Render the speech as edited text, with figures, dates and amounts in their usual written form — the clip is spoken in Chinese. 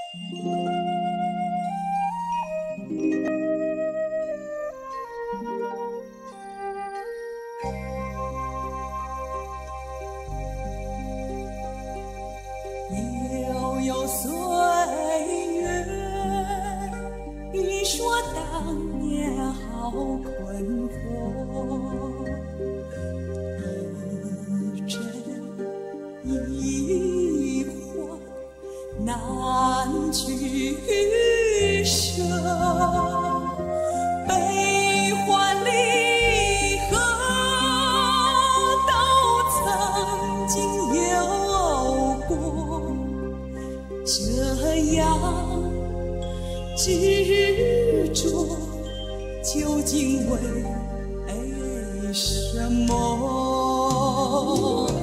悠悠岁月，你说当年好困惑，一真一幻难取舍，悲欢离合都曾经有过，这样执着究竟为什么？